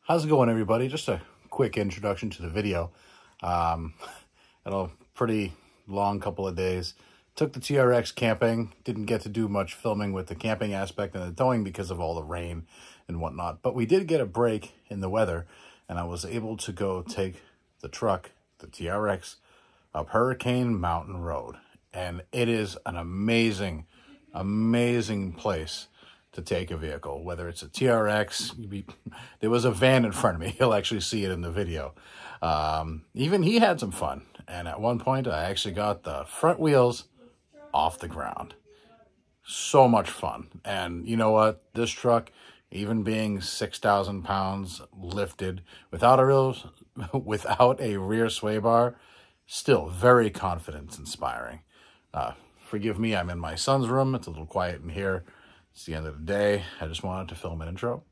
How's it going, everybody? Just a quick introduction to the video. Had a pretty long couple of days. Took the TRX camping. Didn't get to do much filming with the camping aspect and the towing because of all the rain and whatnot. But we did get a break in the weather, and I was able to go take the truck, the TRX, up Hurricane Mountain Road. And it is an amazing, amazing place to take a vehicle, whether it's a TRX. There was a van in front of me. You'll actually see it in the video. Even he had some fun. And at one point, I actually got the front wheels off the ground. So much fun. And you know what? This truck, even being 6,000 pounds lifted without a rear sway bar, still very confidence inspiring. Forgive me, I'm in my son's room. It's a little quiet in here. It's the end of the day. I just wanted to film an intro.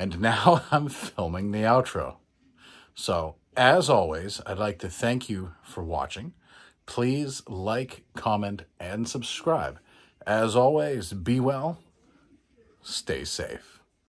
And now I'm filming the outro. So, as always, I'd like to thank you for watching. Please like, comment, and subscribe. As always, be well, stay safe.